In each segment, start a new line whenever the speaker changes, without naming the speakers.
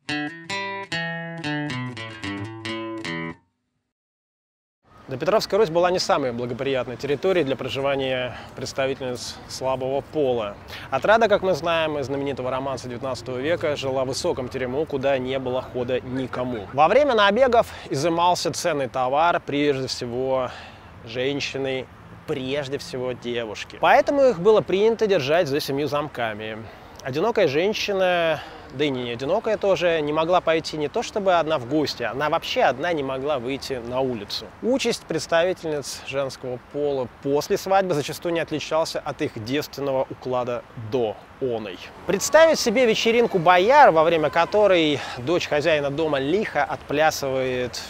Допетровская Русь была не самой благоприятной территорией для проживания представительниц слабого пола. Отрада, как мы знаем из знаменитого романса XIX века, жила в высоком терему, куда не было хода никому. Во время набегов изымался ценный товар, прежде всего женщины, прежде всего девушки. Поэтому их было принято держать за 7 замками. Одинокая женщина, да и не одинокая тоже, не могла пойти не то чтобы одна в гости, она вообще одна не могла выйти на улицу. Участь представительниц женского пола после свадьбы зачастую не отличался от их девственного уклада до оной. Представить себе вечеринку бояр, во время которой дочь хозяина дома лихо отплясывает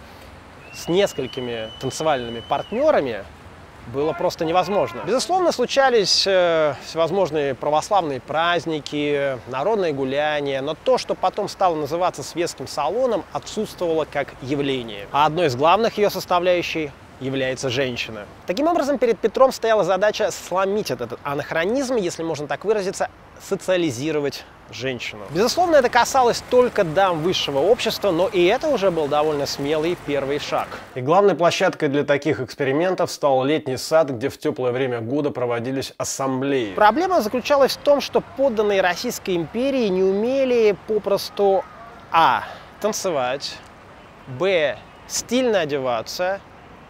с несколькими танцевальными партнерами, было просто невозможно. Безусловно, случались всевозможные православные праздники, народные гуляния, но то, что потом стало называться светским салоном, отсутствовало как явление. А одной из главных ее составляющих является женщина. Таким образом, перед Петром стояла задача сломить этот анахронизм, если можно так выразиться, социализировать женщину. Безусловно, это касалось только дам высшего общества, но и это уже был довольно смелый первый шаг. И главной площадкой для таких экспериментов стал летний сад, где в теплое время года проводились ассамблеи. Проблема заключалась в том, что подданные Российской империи не умели попросту а. танцевать, б. стильно одеваться,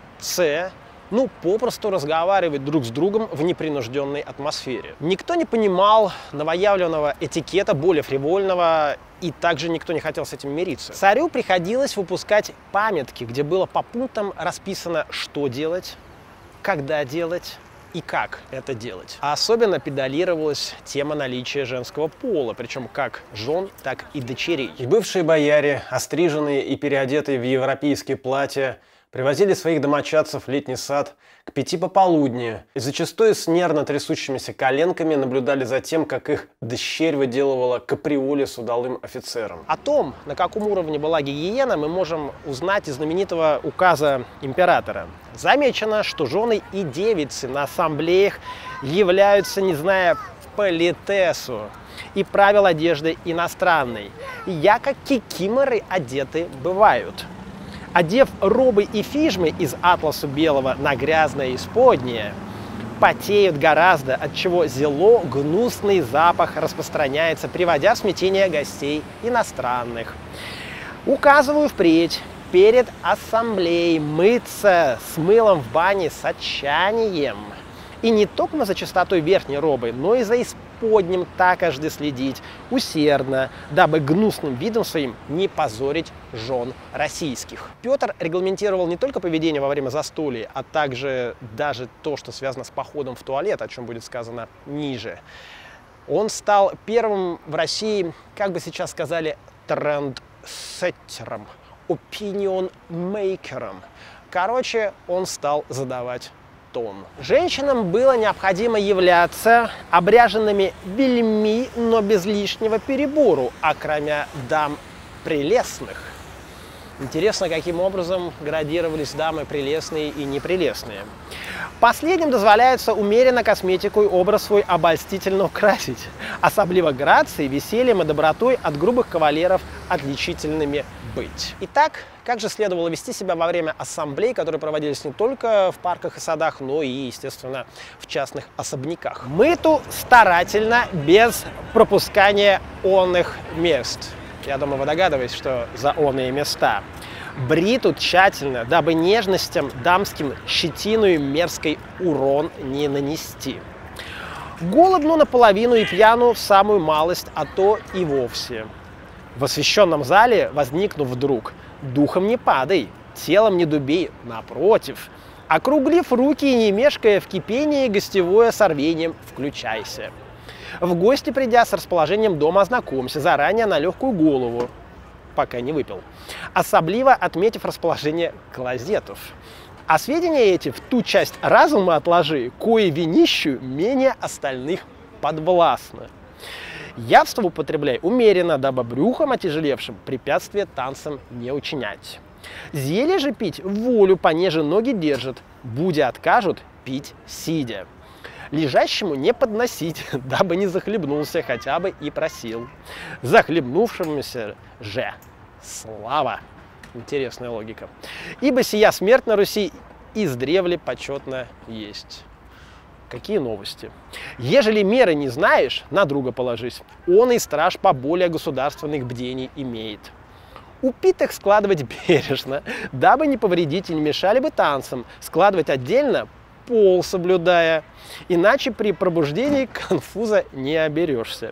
с. попросту разговаривать друг с другом в непринужденной атмосфере. Никто не понимал новоявленного этикета, более фривольного, и также никто не хотел с этим мириться. Царю приходилось выпускать памятки, где было по пунктам расписано, что делать, когда делать и как это делать. А особенно педалировалась тема наличия женского пола, причем как жен, так и дочерей. И бывшие бояре, остриженные и переодетые в европейские платья, привозили своих домочадцев в летний сад к 5 пополудни и зачастую с нервно трясущимися коленками наблюдали за тем, как их дщерь выделывала каприоли с удалым офицером. О том, на каком уровне была гигиена, мы можем узнать из знаменитого указа императора. Замечено, что жены и девицы на ассамблеях являются, не зная политесу и правил одежды иностранной, яко кикиморы одеты бывают. Одев робы и фижмы из атласа белого на грязное исподнее, потеют гораздо, отчего зело гнусный запах распространяется, приводя в смятение гостей иностранных. Указываю впредь перед ассамблеей мыться с мылом в бане с отчаянием. И не только за чистотой верхней робы, но и за исподним такожды следить усердно, дабы гнусным видом своим не позорить жен российских. Петр регламентировал не только поведение во время застолья, а также даже то, что связано с походом в туалет, о чем будет сказано ниже. Он стал первым в России, как бы сейчас сказали, трендсеттером, opinion-мейкером. Короче, он стал задавать тон. Женщинам было необходимо являться обряженными вельми, но без лишнего перебору, окромя дам прелестных. Интересно, каким образом градировались дамы прелестные и непрелестные. Последним дозволяется умеренно косметику и образ свой обольстительно украсить, особливо грацией, весельем и добротой от грубых кавалеров отличительными быть. Итак, как же следовало вести себя во время ассамблей, которые проводились не только в парках и садах, но и, естественно, в частных особняках? Мыту старательно, без пропускания онных мест. Я думаю, вы догадываетесь, что за оные места. Бриту тщательно, дабы нежностям дамским щетиную мерзкой урон не нанести. Голодну наполовину и пьяну в самую малость, а то и вовсе. В освященном зале, возникнув вдруг, духом не падай, телом не дубей, напротив. Округлив руки и не мешкая в кипении, гостевое с рвением включайся. В гости придя с расположением дома, ознакомься заранее на легкую голову, пока не выпил, особливо отметив расположение клозетов. А сведения эти в ту часть разума отложи, кое винищу менее остальных подвластно. Явство употребляй умеренно, дабы брюхом отяжелевшим препятствия танцам не учинять. Зелье же пить волю, понеже ноги держат, будя откажут, пить сидя. Лежащему не подносить, дабы не захлебнулся, хотя бы и просил. Захлебнувшемуся же слава. Интересная логика. Ибо сия смерть на Руси издревле почетно есть. Какие новости? Ежели меры не знаешь, на друга положись. Он и страж по более государственных бдений имеет. Упитых складывать бережно, дабы не повредить и не мешали бы танцам. Складывать отдельно, пол соблюдая, иначе при пробуждении конфуза не оберешься.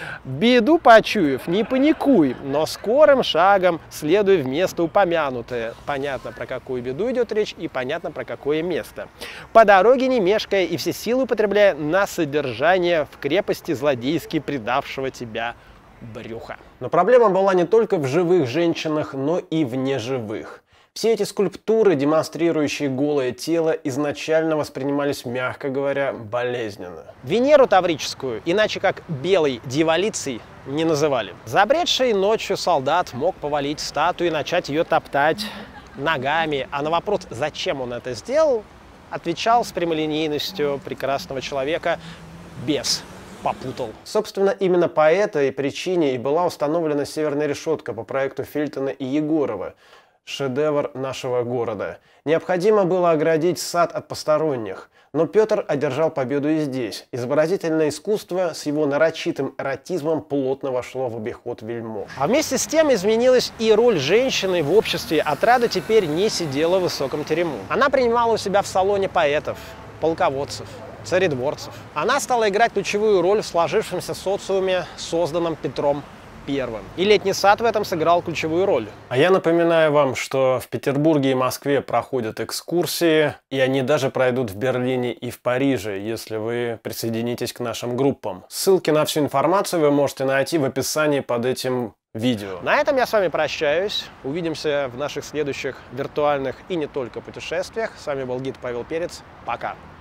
Беду почуяв, не паникуй, но скорым шагом следуй в место упомянутое. Понятно, про какую беду идет речь, и понятно, про какое место. По дороге не мешкая и все силы употребляя на содержание в крепости злодейски предавшего тебя брюха. Но проблема была не только в живых женщинах, но и в неживых. Все эти скульптуры, демонстрирующие голое тело, изначально воспринимались, мягко говоря, болезненно. Венеру таврическую, иначе как белой дьяволицей, не называли. Забредший ночью солдат мог повалить статую и начать ее топтать ногами, а на вопрос, зачем он это сделал, отвечал с прямолинейностью прекрасного человека: бес попутал. Собственно, именно по этой причине и была установлена северная решетка по проекту Фильтона и Егорова. Шедевр нашего города. Необходимо было оградить сад от посторонних, но Петр одержал победу и здесь. Изобразительное искусство с его нарочитым эротизмом плотно вошло в обиход вельмож. А вместе с тем изменилась и роль женщины в обществе. Отрада теперь не сидела в высоком терему. Она принимала у себя в салоне поэтов, полководцев, царедворцев. Она стала играть ключевую роль в сложившемся социуме, созданном Петром I. И летний сад в этом сыграл ключевую роль. А я напоминаю вам, что в Петербурге и Москве проходят экскурсии, и они даже пройдут в Берлине и в Париже, если вы присоединитесь к нашим группам. Ссылки на всю информацию вы можете найти в описании под этим видео. На этом я с вами прощаюсь. Увидимся в наших следующих виртуальных и не только путешествиях. С вами был гид Павел Перец. Пока!